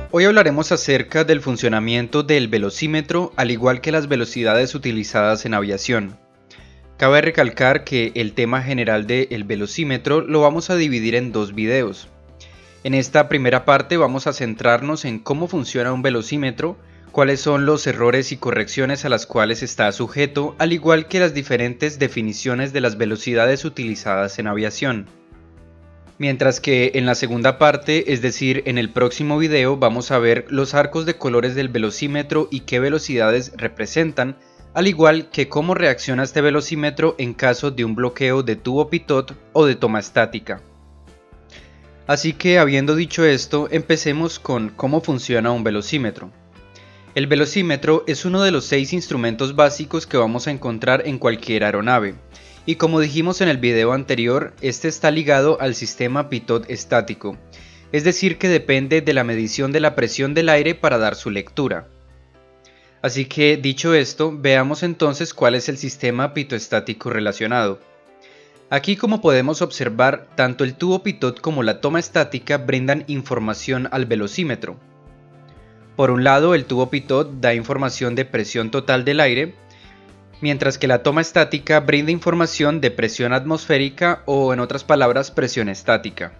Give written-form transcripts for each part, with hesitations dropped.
Hoy hablaremos acerca del funcionamiento del velocímetro, al igual que las velocidades utilizadas en aviación. Cabe recalcar que el tema general del velocímetro lo vamos a dividir en dos videos. En esta primera parte vamos a centrarnos en cómo funciona un velocímetro, cuáles son los errores y correcciones a las cuales está sujeto, al igual que las diferentes definiciones de las velocidades utilizadas en aviación. Mientras que en la segunda parte, es decir, en el próximo video, vamos a ver los arcos de colores del velocímetro y qué velocidades representan, al igual que cómo reacciona este velocímetro en caso de un bloqueo de tubo pitot o de toma estática. Así que, habiendo dicho esto, empecemos con cómo funciona un velocímetro. El velocímetro es uno de los 6 instrumentos básicos que vamos a encontrar en cualquier aeronave. Y como dijimos en el video anterior, este está ligado al sistema pitot estático, es decir que depende de la medición de la presión del aire para dar su lectura. Así que, dicho esto, veamos entonces cuál es el sistema pitoestático relacionado. Aquí, como podemos observar, tanto el tubo pitot como la toma estática brindan información al velocímetro. Por un lado, el tubo pitot da información de presión total del aire, mientras que la toma estática brinda información de presión atmosférica o, en otras palabras, presión estática.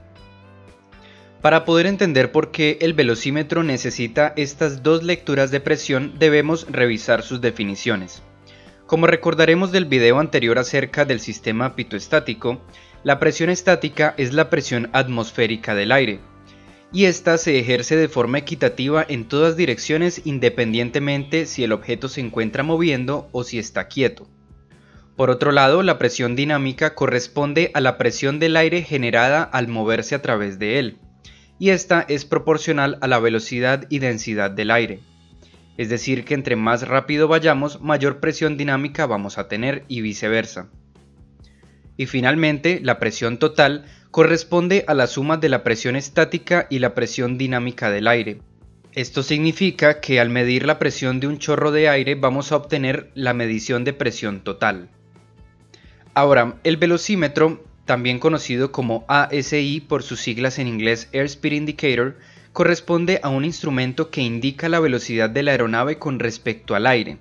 Para poder entender por qué el velocímetro necesita estas dos lecturas de presión, debemos revisar sus definiciones. Como recordaremos del video anterior acerca del sistema pitoestático, la presión estática es la presión atmosférica del aire, y esta se ejerce de forma equitativa en todas direcciones independientemente si el objeto se encuentra moviendo o si está quieto. Por otro lado, la presión dinámica corresponde a la presión del aire generada al moverse a través de él, y esta es proporcional a la velocidad y densidad del aire. Es decir que entre más rápido vayamos, mayor presión dinámica vamos a tener y viceversa. Y finalmente, la presión total corresponde a la suma de la presión estática y la presión dinámica del aire. Esto significa que al medir la presión de un chorro de aire vamos a obtener la medición de presión total. Ahora, el velocímetro, también conocido como ASI por sus siglas en inglés Airspeed Indicator, corresponde a un instrumento que indica la velocidad de la aeronave con respecto al aire.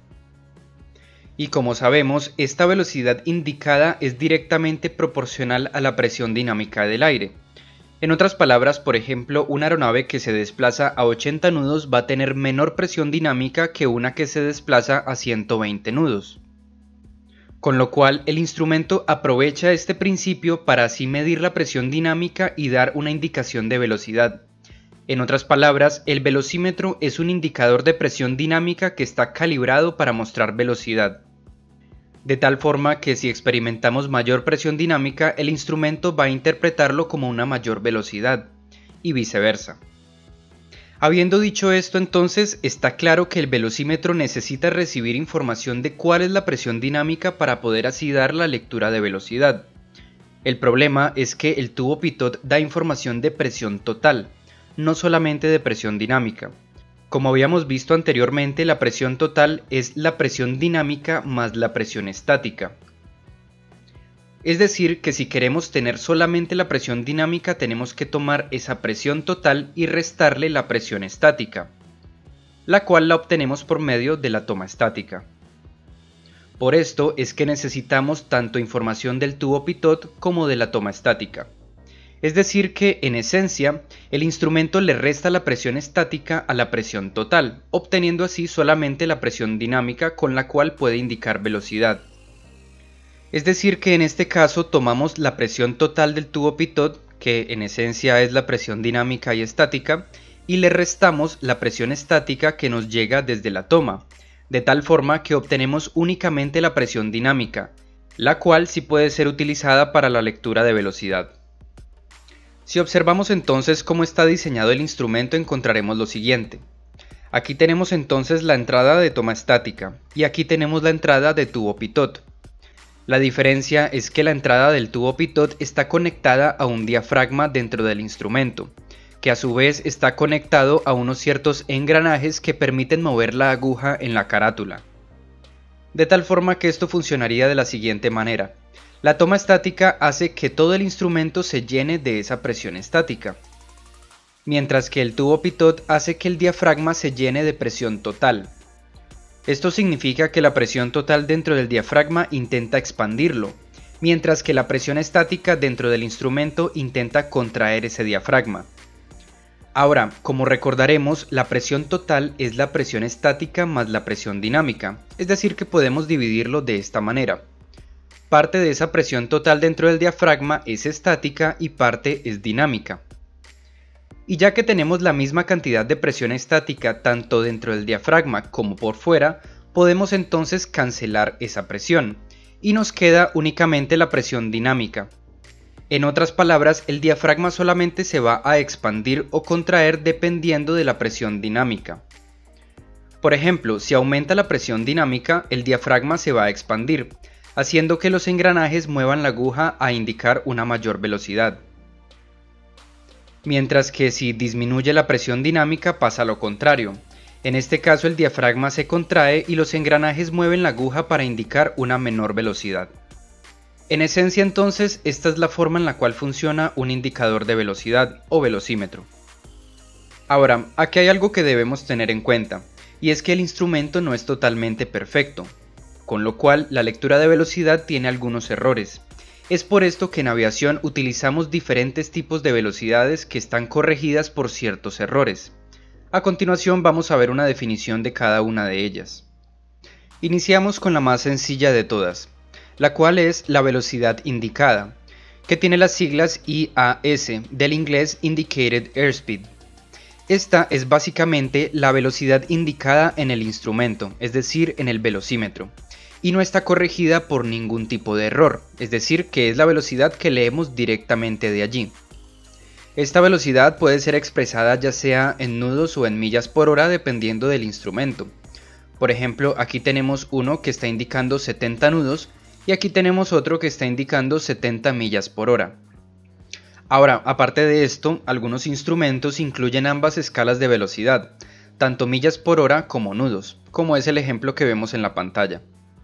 Y como sabemos, esta velocidad indicada es directamente proporcional a la presión dinámica del aire. En otras palabras, por ejemplo, una aeronave que se desplaza a 80 nudos va a tener menor presión dinámica que una que se desplaza a 120 nudos. Con lo cual, el instrumento aprovecha este principio para así medir la presión dinámica y dar una indicación de velocidad. En otras palabras, el velocímetro es un indicador de presión dinámica que está calibrado para mostrar velocidad. De tal forma que si experimentamos mayor presión dinámica, el instrumento va a interpretarlo como una mayor velocidad, y viceversa. Habiendo dicho esto, entonces, está claro que el velocímetro necesita recibir información de cuál es la presión dinámica para poder así dar la lectura de velocidad. El problema es que el tubo pitot da información de presión total, no solamente de presión dinámica. Como habíamos visto anteriormente, la presión total es la presión dinámica más la presión estática. Es decir, que si queremos tener solamente la presión dinámica, tenemos que tomar esa presión total y restarle la presión estática, la cual la obtenemos por medio de la toma estática. Por esto es que necesitamos tanto información del tubo pitot como de la toma estática. Es decir que, en esencia, el instrumento le resta la presión estática a la presión total, obteniendo así solamente la presión dinámica con la cual puede indicar velocidad. Es decir que en este caso tomamos la presión total del tubo pitot, que en esencia es la presión dinámica y estática, y le restamos la presión estática que nos llega desde la toma, de tal forma que obtenemos únicamente la presión dinámica, la cual sí puede ser utilizada para la lectura de velocidad. Si observamos entonces cómo está diseñado el instrumento, encontraremos lo siguiente. Aquí tenemos entonces la entrada de toma estática y aquí tenemos la entrada de tubo pitot. La diferencia es que la entrada del tubo pitot está conectada a un diafragma dentro del instrumento, que a su vez está conectado a unos ciertos engranajes que permiten mover la aguja en la carátula. De tal forma que esto funcionaría de la siguiente manera. La toma estática hace que todo el instrumento se llene de esa presión estática. mientras que el tubo pitot hace que el diafragma se llene de presión total. Esto significa que la presión total dentro del diafragma intenta expandirlo, mientras que la presión estática dentro del instrumento intenta contraer ese diafragma. Ahora, como recordaremos, la presión total es la presión estática más la presión dinámica, es decir que podemos dividirlo de esta manera. Parte de esa presión total dentro del diafragma es estática y parte es dinámica. Y ya que tenemos la misma cantidad de presión estática tanto dentro del diafragma como por fuera, podemos entonces cancelar esa presión, y nos queda únicamente la presión dinámica. En otras palabras, el diafragma solamente se va a expandir o contraer dependiendo de la presión dinámica. Por ejemplo, si aumenta la presión dinámica, el diafragma se va a expandir, haciendo que los engranajes muevan la aguja a indicar una mayor velocidad. Mientras que si disminuye la presión dinámica pasa lo contrario. En este caso el diafragma se contrae y los engranajes mueven la aguja para indicar una menor velocidad. En esencia entonces, esta es la forma en la cual funciona un indicador de velocidad o velocímetro. Ahora, aquí hay algo que debemos tener en cuenta, y es que el instrumento no es totalmente perfecto, con lo cual la lectura de velocidad tiene algunos errores. Es por esto que en aviación utilizamos diferentes tipos de velocidades que están corregidas por ciertos errores. A continuación vamos a ver una definición de cada una de ellas. Iniciamos con la más sencilla de todas, la cual es la velocidad indicada, que tiene las siglas IAS del inglés Indicated Airspeed. Esta es básicamente la velocidad indicada en el instrumento, es decir, en el velocímetro, y no está corregida por ningún tipo de error, es decir, que es la velocidad que leemos directamente de allí. Esta velocidad puede ser expresada ya sea en nudos o en millas por hora dependiendo del instrumento. Por ejemplo, aquí tenemos uno que está indicando 70 nudos, y aquí tenemos otro que está indicando 70 millas por hora. Ahora, aparte de esto, algunos instrumentos incluyen ambas escalas de velocidad, tanto millas por hora como nudos, como es el ejemplo que vemos en la pantalla.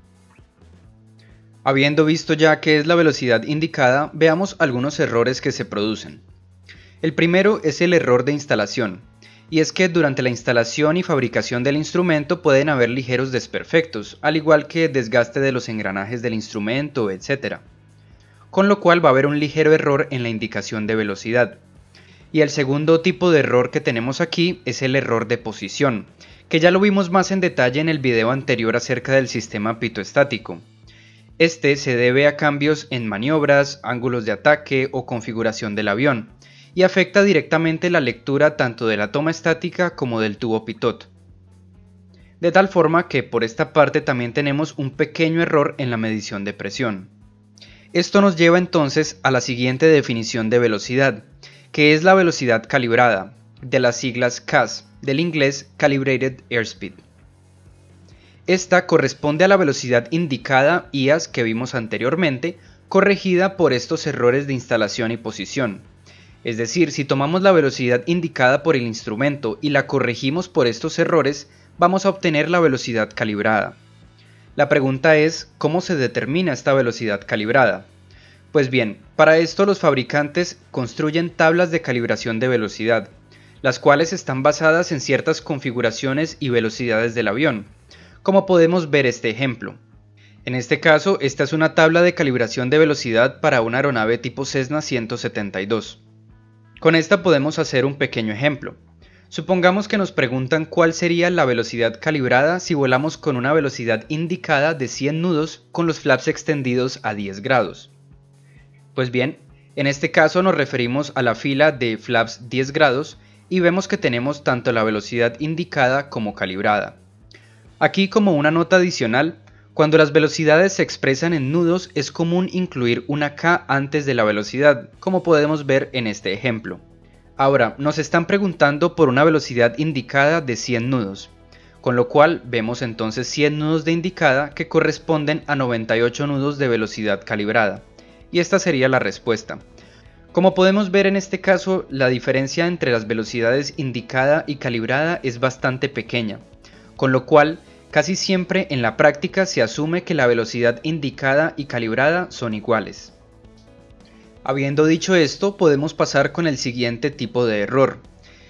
Habiendo visto ya qué es la velocidad indicada, veamos algunos errores que se producen. El primero es el error de instalación, y es que durante la instalación y fabricación del instrumento pueden haber ligeros desperfectos, al igual que desgaste de los engranajes del instrumento, etc. Con lo cual va a haber un ligero error en la indicación de velocidad. Y el segundo tipo de error que tenemos aquí es el error de posición, que ya lo vimos más en detalle en el video anterior acerca del sistema pitoestático. Este se debe a cambios en maniobras, ángulos de ataque o configuración del avión, y afecta directamente la lectura tanto de la toma estática como del tubo pitot. De tal forma que por esta parte también tenemos un pequeño error en la medición de presión. Esto nos lleva entonces a la siguiente definición de velocidad, que es la velocidad calibrada, de las siglas CAS, del inglés Calibrated Airspeed. Esta corresponde a la velocidad indicada IAS que vimos anteriormente, corregida por estos errores de instalación y posición. Es decir, si tomamos la velocidad indicada por el instrumento y la corregimos por estos errores, vamos a obtener la velocidad calibrada. La pregunta es, ¿cómo se determina esta velocidad calibrada? Pues bien, para esto los fabricantes construyen tablas de calibración de velocidad, las cuales están basadas en ciertas configuraciones y velocidades del avión, como podemos ver este ejemplo. En este caso, esta es una tabla de calibración de velocidad para una aeronave tipo Cessna 172. Con esta podemos hacer un pequeño ejemplo. Supongamos que nos preguntan cuál sería la velocidad calibrada si volamos con una velocidad indicada de 100 nudos con los flaps extendidos a 10 grados. Pues bien, en este caso nos referimos a la fila de flaps 10 grados y vemos que tenemos tanto la velocidad indicada como calibrada. Aquí, como una nota adicional, cuando las velocidades se expresan en nudos es común incluir una K antes de la velocidad, como podemos ver en este ejemplo. Ahora, nos están preguntando por una velocidad indicada de 100 nudos, con lo cual vemos entonces 100 nudos de indicada que corresponden a 98 nudos de velocidad calibrada, y esta sería la respuesta. Como podemos ver en este caso, la diferencia entre las velocidades indicada y calibrada es bastante pequeña, con lo cual casi siempre en la práctica se asume que la velocidad indicada y calibrada son iguales. Habiendo dicho esto, podemos pasar con el siguiente tipo de error,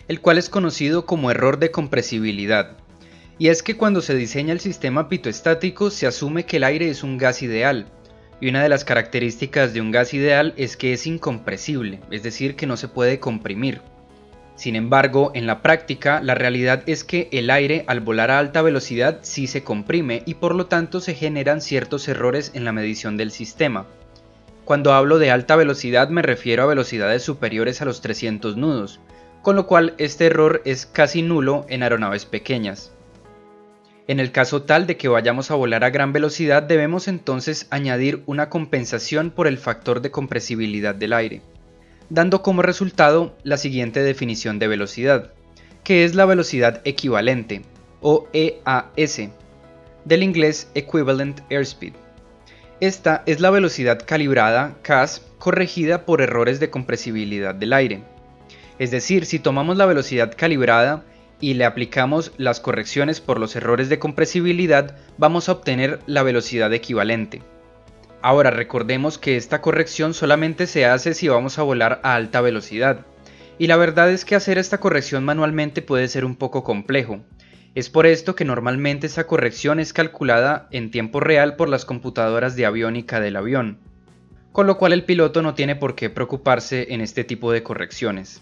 el cual es conocido como error de compresibilidad. Y es que cuando se diseña el sistema pitoestático se asume que el aire es un gas ideal, y una de las características de un gas ideal es que es incompresible, es decir, que no se puede comprimir. Sin embargo, en la práctica, la realidad es que el aire al volar a alta velocidad sí se comprime y por lo tanto se generan ciertos errores en la medición del sistema. Cuando hablo de alta velocidad me refiero a velocidades superiores a los 300 nudos, con lo cual este error es casi nulo en aeronaves pequeñas. En el caso tal de que vayamos a volar a gran velocidad debemos entonces añadir una compensación por el factor de compresibilidad del aire, dando como resultado la siguiente definición de velocidad, que es la velocidad equivalente, o EAS, del inglés Equivalent Airspeed. Esta es la velocidad calibrada CAS corregida por errores de compresibilidad del aire. Es decir, si tomamos la velocidad calibrada y le aplicamos las correcciones por los errores de compresibilidad, vamos a obtener la velocidad equivalente. Ahora recordemos que esta corrección solamente se hace si vamos a volar a alta velocidad, y la verdad es que hacer esta corrección manualmente puede ser un poco complejo. Es por esto que normalmente esa corrección es calculada en tiempo real por las computadoras de aviónica del avión, con lo cual el piloto no tiene por qué preocuparse en este tipo de correcciones.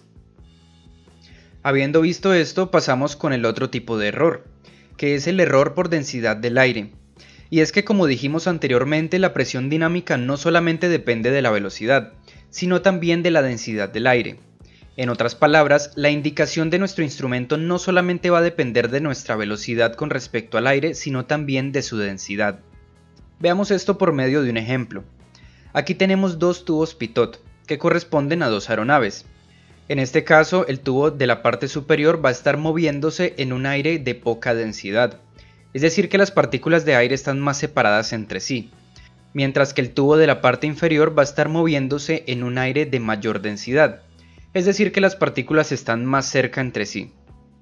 Habiendo visto esto, pasamos con el otro tipo de error, que es el error por densidad del aire. Y es que, como dijimos anteriormente, la presión dinámica no solamente depende de la velocidad, sino también de la densidad del aire. En otras palabras, la indicación de nuestro instrumento no solamente va a depender de nuestra velocidad con respecto al aire, sino también de su densidad. Veamos esto por medio de un ejemplo. Aquí tenemos dos tubos pitot, que corresponden a dos aeronaves. En este caso, el tubo de la parte superior va a estar moviéndose en un aire de poca densidad, es decir que las partículas de aire están más separadas entre sí, mientras que el tubo de la parte inferior va a estar moviéndose en un aire de mayor densidad, es decir que las partículas están más cerca entre sí.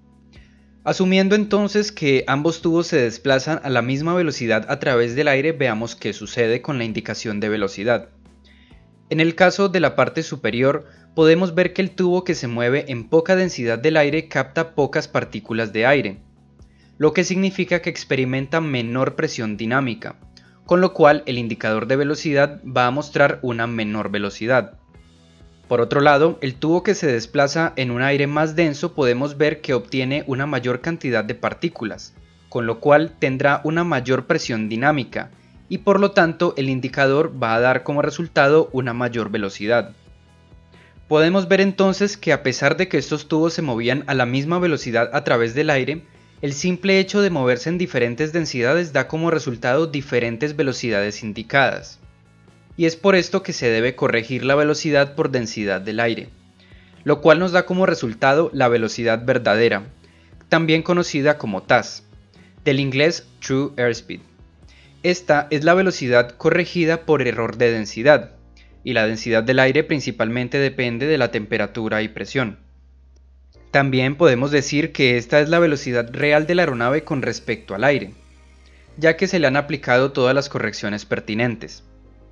Asumiendo entonces que ambos tubos se desplazan a la misma velocidad a través del aire, veamos qué sucede con la indicación de velocidad. En el caso de la parte superior, podemos ver que el tubo que se mueve en poca densidad del aire capta pocas partículas de aire, lo que significa que experimenta menor presión dinámica, con lo cual el indicador de velocidad va a mostrar una menor velocidad. Por otro lado, el tubo que se desplaza en un aire más denso podemos ver que obtiene una mayor cantidad de partículas, con lo cual tendrá una mayor presión dinámica, y por lo tanto el indicador va a dar como resultado una mayor velocidad. Podemos ver entonces que a pesar de que estos tubos se movían a la misma velocidad a través del aire, el simple hecho de moverse en diferentes densidades da como resultado diferentes velocidades indicadas. Y es por esto que se debe corregir la velocidad por densidad del aire, lo cual nos da como resultado la velocidad verdadera, también conocida como TAS, del inglés True Airspeed. Esta es la velocidad corregida por error de densidad, y la densidad del aire principalmente depende de la temperatura y presión. También podemos decir que esta es la velocidad real de la aeronave con respecto al aire, ya que se le han aplicado todas las correcciones pertinentes.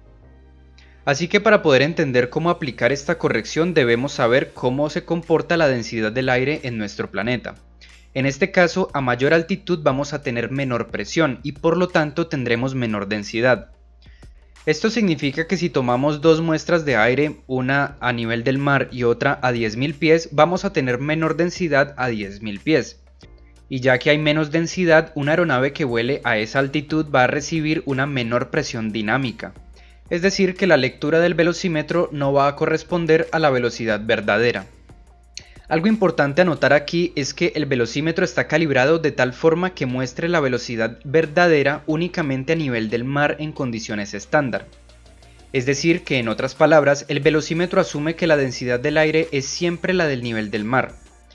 Así que para poder entender cómo aplicar esta corrección debemos saber cómo se comporta la densidad del aire en nuestro planeta. En este caso, a mayor altitud vamos a tener menor presión y por lo tanto tendremos menor densidad. Esto significa que si tomamos dos muestras de aire, una a nivel del mar y otra a 10.000 pies, vamos a tener menor densidad a 10.000 pies. Y ya que hay menos densidad, una aeronave que vuele a esa altitud va a recibir una menor presión dinámica. Es decir que la lectura del velocímetro no va a corresponder a la velocidad verdadera. Algo importante a notar aquí es que el velocímetro está calibrado de tal forma que muestre la velocidad verdadera únicamente a nivel del mar en condiciones estándar. Es decir que, en otras palabras, el velocímetro asume que la densidad del aire es siempre la del nivel del mar.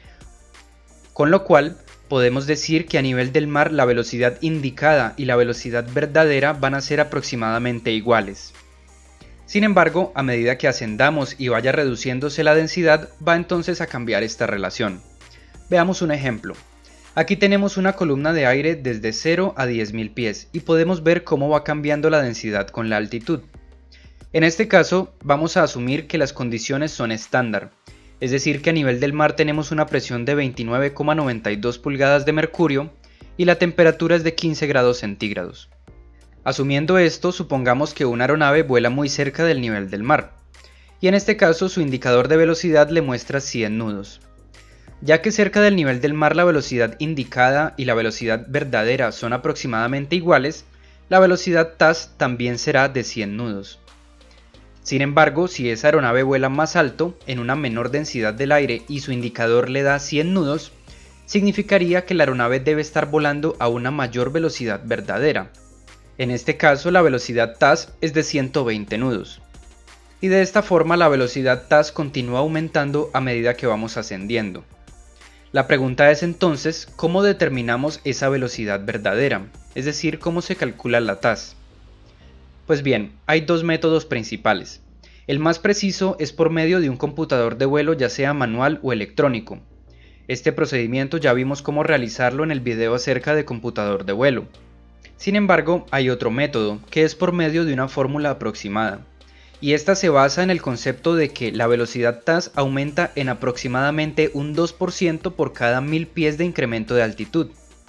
Con lo cual, podemos decir que a nivel del mar la velocidad indicada y la velocidad verdadera van a ser aproximadamente iguales. Sin embargo, a medida que ascendamos y vaya reduciéndose la densidad, va entonces a cambiar esta relación. Veamos un ejemplo. Aquí tenemos una columna de aire desde 0 a 10.000 pies y podemos ver cómo va cambiando la densidad con la altitud. En este caso, vamos a asumir que las condiciones son estándar, es decir que a nivel del mar tenemos una presión de 29,92 pulgadas de mercurio y la temperatura es de 15 grados centígrados. Asumiendo esto, supongamos que una aeronave vuela muy cerca del nivel del mar, y en este caso su indicador de velocidad le muestra 100 nudos. Ya que cerca del nivel del mar la velocidad indicada y la velocidad verdadera son aproximadamente iguales, la velocidad TAS también será de 100 nudos. Sin embargo, si esa aeronave vuela más alto, en una menor densidad del aire y su indicador le da 100 nudos, significaría que la aeronave debe estar volando a una mayor velocidad verdadera. En este caso la velocidad TAS es de 120 nudos. Y de esta forma la velocidad TAS continúa aumentando a medida que vamos ascendiendo. La pregunta es entonces, ¿cómo determinamos esa velocidad verdadera? Es decir, ¿cómo se calcula la TAS? Pues bien, hay dos métodos principales. El más preciso es por medio de un computador de vuelo, ya sea manual o electrónico. Este procedimiento ya vimos cómo realizarlo en el video acerca de computador de vuelo. Sin embargo, hay otro método, que es por medio de una fórmula aproximada. Y esta se basa en el concepto de que la velocidad TAS aumenta en aproximadamente un 2% por cada 1000 pies de incremento de altitud.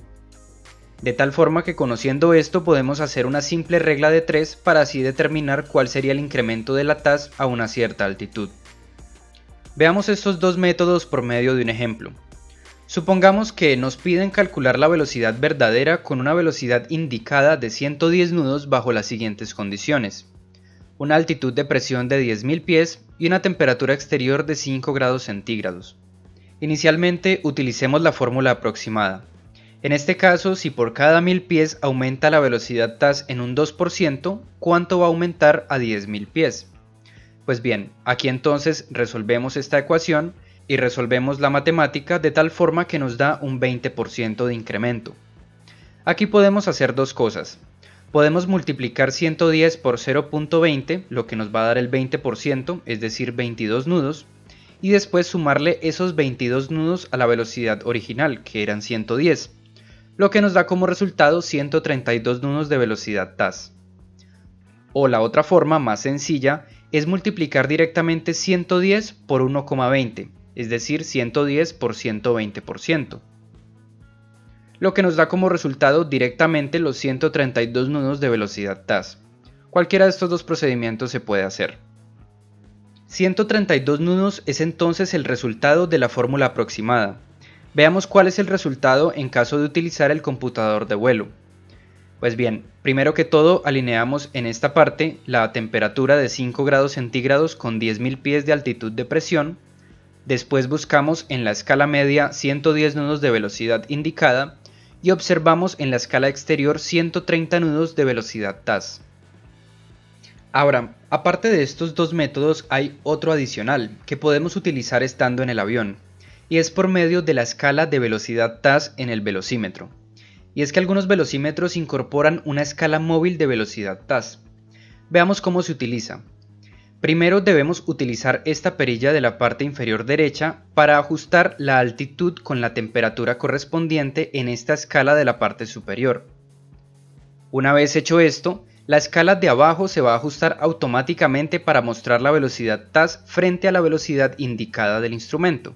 De tal forma que conociendo esto podemos hacer una simple regla de 3 para así determinar cuál sería el incremento de la TAS a una cierta altitud. Veamos estos dos métodos por medio de un ejemplo. Supongamos que nos piden calcular la velocidad verdadera con una velocidad indicada de 110 nudos bajo las siguientes condiciones. Una altitud de presión de 10.000 pies y una temperatura exterior de 5 grados centígrados. Inicialmente utilicemos la fórmula aproximada. En este caso, si por cada 1000 pies aumenta la velocidad TAS en un 2%, ¿cuánto va a aumentar a 10.000 pies? Pues bien, aquí entonces resolvemos esta ecuación y resolvemos la matemática de tal forma que nos da un 20% de incremento. Aquí podemos hacer dos cosas. Podemos multiplicar 110 por 0.20, lo que nos va a dar el 20%, es decir 22 nudos, y después sumarle esos 22 nudos a la velocidad original, que eran 110, lo que nos da como resultado 132 nudos de velocidad TAS. O la otra forma, más sencilla, es multiplicar directamente 110 por 1,20, es decir 110 por 120%. Lo que nos da como resultado directamente los 132 nudos de velocidad TAS. Cualquiera de estos dos procedimientos se puede hacer. 132 nudos es entonces el resultado de la fórmula aproximada. Veamos cuál es el resultado en caso de utilizar el computador de vuelo. Pues bien, primero que todo alineamos en esta parte la temperatura de 5 grados centígrados con 10.000 pies de altitud de presión. Después buscamos en la escala media 110 nudos de velocidad indicada y observamos en la escala exterior 130 nudos de velocidad TAS. Ahora, aparte de estos dos métodos hay otro adicional que podemos utilizar estando en el avión, y es por medio de la escala de velocidad TAS en el velocímetro. Y es que algunos velocímetros incorporan una escala móvil de velocidad TAS. Veamos cómo se utiliza. Primero debemos utilizar esta perilla de la parte inferior derecha para ajustar la altitud con la temperatura correspondiente en esta escala de la parte superior. Una vez hecho esto, la escala de abajo se va a ajustar automáticamente para mostrar la velocidad TAS frente a la velocidad indicada del instrumento.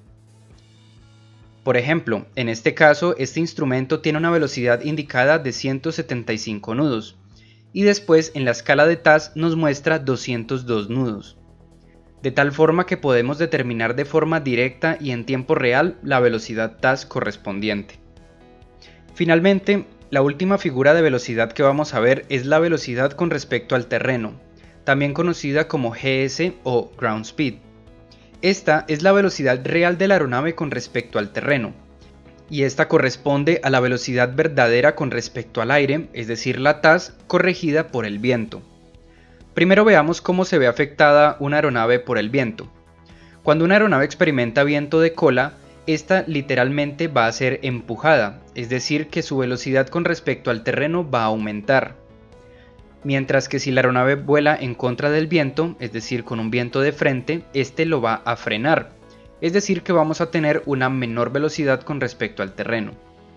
Por ejemplo, en este caso este instrumento tiene una velocidad indicada de 175 nudos. Y después en la escala de TAS nos muestra 202 nudos. De tal forma que podemos determinar de forma directa y en tiempo real la velocidad TAS correspondiente. Finalmente, la última figura de velocidad que vamos a ver es la velocidad con respecto al terreno, también conocida como GS o Ground Speed. Esta es la velocidad real de la aeronave con respecto al terreno. Y esta corresponde a la velocidad verdadera con respecto al aire, es decir la TAS corregida por el viento. Primero veamos cómo se ve afectada una aeronave por el viento. Cuando una aeronave experimenta viento de cola, esta literalmente va a ser empujada, es decir que su velocidad con respecto al terreno va a aumentar. Mientras que si la aeronave vuela en contra del viento, es decir con un viento de frente, este lo va a frenar. Es decir que vamos a tener una menor velocidad con respecto al terreno.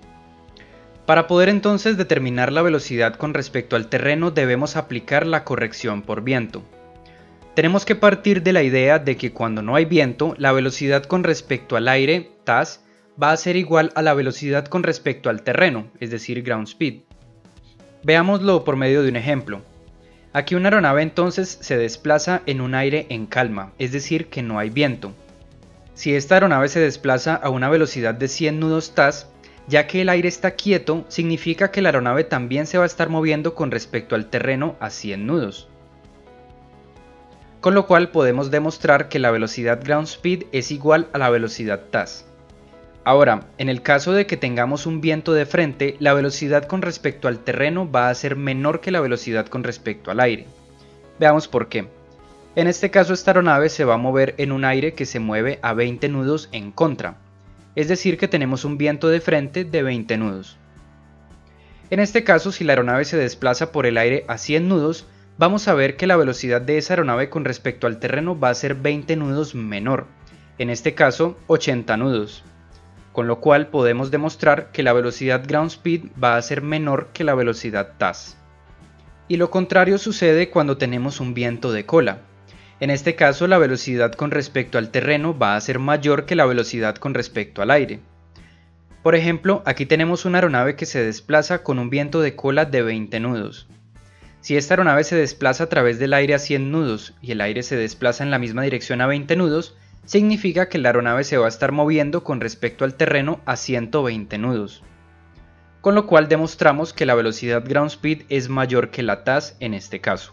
Para poder entonces determinar la velocidad con respecto al terreno debemos aplicar la corrección por viento. Tenemos que partir de la idea de que cuando no hay viento, la velocidad con respecto al aire, TAS, va a ser igual a la velocidad con respecto al terreno, es decir, ground speed. Veámoslo por medio de un ejemplo. Aquí una aeronave entonces se desplaza en un aire en calma, es decir, que no hay viento. Si esta aeronave se desplaza a una velocidad de 100 nudos TAS, ya que el aire está quieto, significa que la aeronave también se va a estar moviendo con respecto al terreno a 100 nudos. Con lo cual podemos demostrar que la velocidad ground speed es igual a la velocidad TAS. Ahora, en el caso de que tengamos un viento de frente, la velocidad con respecto al terreno va a ser menor que la velocidad con respecto al aire. Veamos por qué. En este caso esta aeronave se va a mover en un aire que se mueve a 20 nudos en contra, es decir que tenemos un viento de frente de 20 nudos. En este caso, si la aeronave se desplaza por el aire a 100 nudos, vamos a ver que la velocidad de esa aeronave con respecto al terreno va a ser 20 nudos menor, en este caso 80 nudos. Con lo cual podemos demostrar que la velocidad ground speed va a ser menor que la velocidad TAS. Y lo contrario sucede cuando tenemos un viento de cola. En este caso la velocidad con respecto al terreno va a ser mayor que la velocidad con respecto al aire. Por ejemplo, aquí tenemos una aeronave que se desplaza con un viento de cola de 20 nudos. Si esta aeronave se desplaza a través del aire a 100 nudos y el aire se desplaza en la misma dirección a 20 nudos, significa que la aeronave se va a estar moviendo con respecto al terreno a 120 nudos. Con lo cual demostramos que la velocidad ground speed es mayor que la TAS en este caso.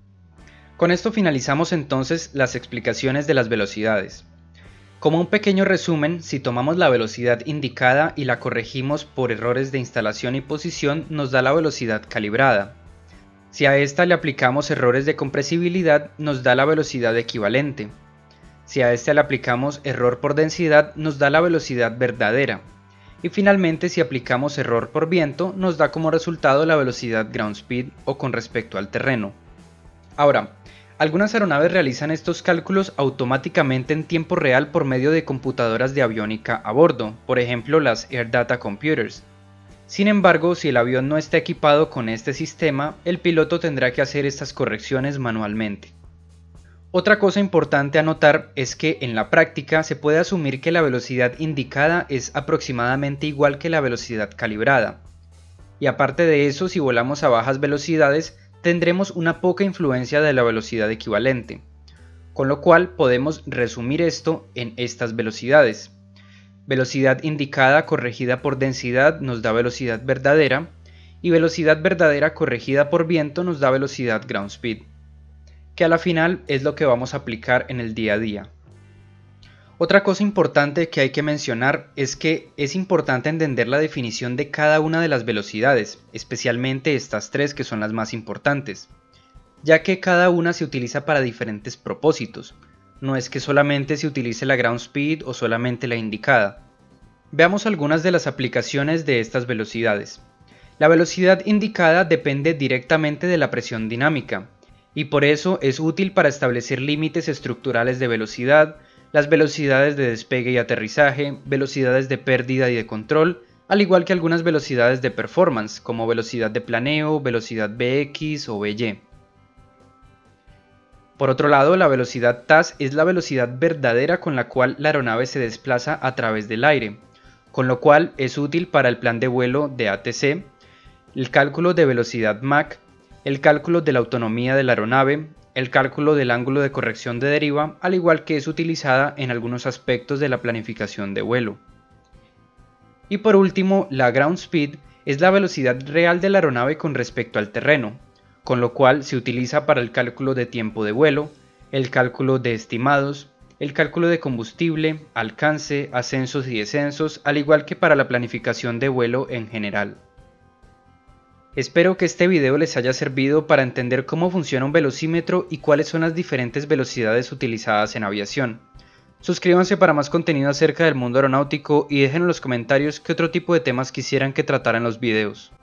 Con esto finalizamos entonces las explicaciones de las velocidades. Como un pequeño resumen, si tomamos la velocidad indicada y la corregimos por errores de instalación y posición, nos da la velocidad calibrada. Si a esta le aplicamos errores de compresibilidad, nos da la velocidad equivalente. Si a esta le aplicamos error por densidad, nos da la velocidad verdadera. Y finalmente, si aplicamos error por viento, nos da como resultado la velocidad ground speed o con respecto al terreno. Ahora, algunas aeronaves realizan estos cálculos automáticamente en tiempo real por medio de computadoras de aviónica a bordo, por ejemplo las Air Data Computers. Sin embargo, si el avión no está equipado con este sistema, el piloto tendrá que hacer estas correcciones manualmente. Otra cosa importante a notar es que en la práctica se puede asumir que la velocidad indicada es aproximadamente igual que la velocidad calibrada. Y aparte de eso, si volamos a bajas velocidades, tendremos una poca influencia de la velocidad equivalente. Con lo cual podemos resumir esto en estas velocidades. Velocidad indicada corregida por densidad nos da velocidad verdadera y velocidad verdadera corregida por viento nos da velocidad ground speed, que a la final es lo que vamos a aplicar en el día a día. Otra cosa importante que hay que mencionar es que es importante entender la definición de cada una de las velocidades, especialmente estas tres que son las más importantes, ya que cada una se utiliza para diferentes propósitos. No es que solamente se utilice la ground speed o solamente la indicada. Veamos algunas de las aplicaciones de estas velocidades. La velocidad indicada depende directamente de la presión dinámica, y por eso es útil para establecer límites estructurales de velocidad, las velocidades de despegue y aterrizaje, velocidades de pérdida y de control, al igual que algunas velocidades de performance, como velocidad de planeo, velocidad Vx o Vy. Por otro lado, la velocidad TAS es la velocidad verdadera con la cual la aeronave se desplaza a través del aire, con lo cual es útil para el plan de vuelo de ATC, el cálculo de velocidad Mach, el cálculo de la autonomía de la aeronave, el cálculo del ángulo de corrección de deriva, al igual que es utilizada en algunos aspectos de la planificación de vuelo. Y por último, la ground speed es la velocidad real de la aeronave con respecto al terreno, con lo cual se utiliza para el cálculo de tiempo de vuelo, el cálculo de estimados, el cálculo de combustible, alcance, ascensos y descensos, al igual que para la planificación de vuelo en general. Espero que este video les haya servido para entender cómo funciona un velocímetro y cuáles son las diferentes velocidades utilizadas en aviación. Suscríbanse para más contenido acerca del mundo aeronáutico y dejen en los comentarios qué otro tipo de temas quisieran que tratara en los videos.